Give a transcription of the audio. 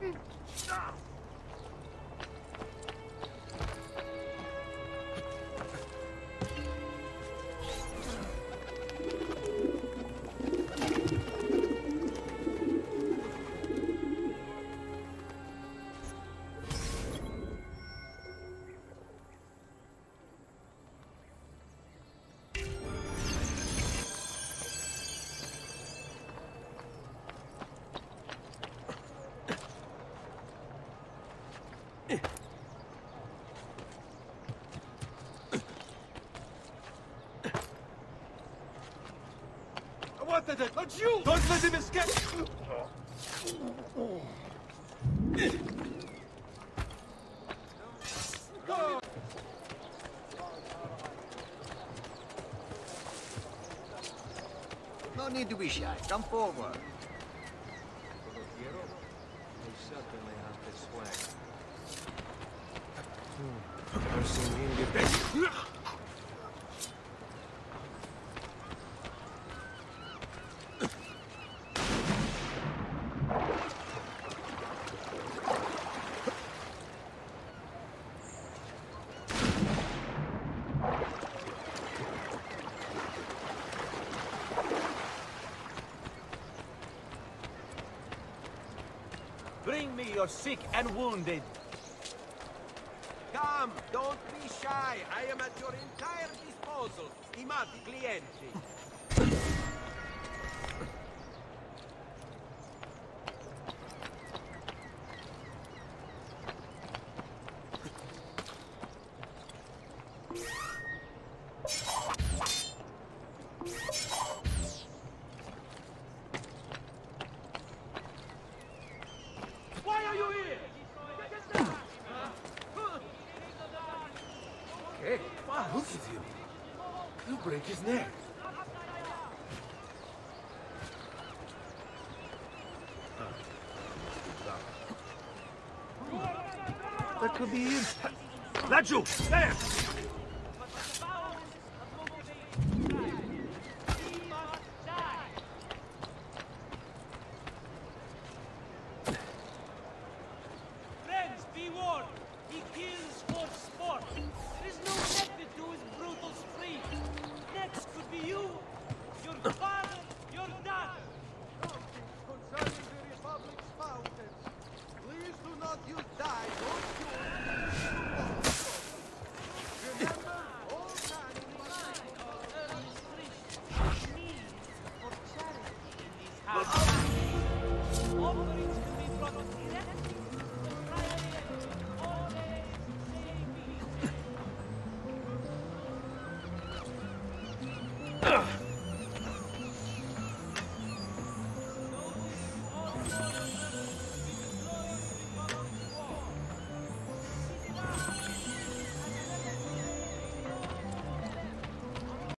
What the heck? Not you! Don't let him escape! Go! No need to be shy. Come forward. They certainly have the swag. I've seen him get back. Bring me your sick and wounded. Come, don't be shy. I am at your entire disposal. Stimati clienti. Why are you here? Hey, wow, look at him. He'll break his neck. That could be him. Laggiù! There!